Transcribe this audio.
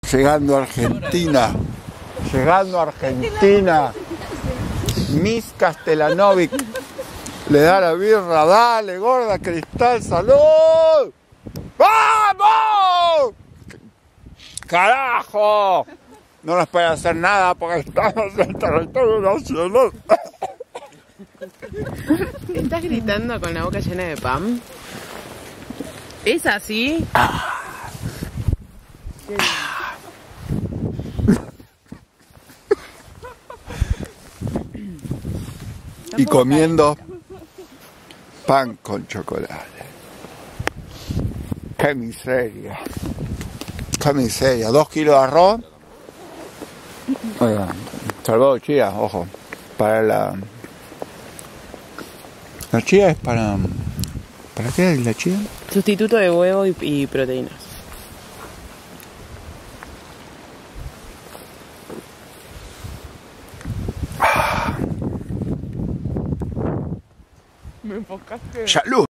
Llegando a Argentina. Llegando a Argentina. Miss Castelanovic. Le da la birra. Dale, gorda Cristal. ¡Salud! ¡Vamos! ¡Carajo! No nos puede hacer nada porque estamos en territorio nacional. ¿Estás gritando con la boca llena de pan? ¿Es así? Y comiendo pan con chocolate. ¡Qué miseria! ¡Qué miseria! 2 kilos de arroz. Salvado chía, ojo. Para la chía es para... ¿Para qué es la chía? Sustituto de huevo y proteínas. Me enfocaste. ¡Salud!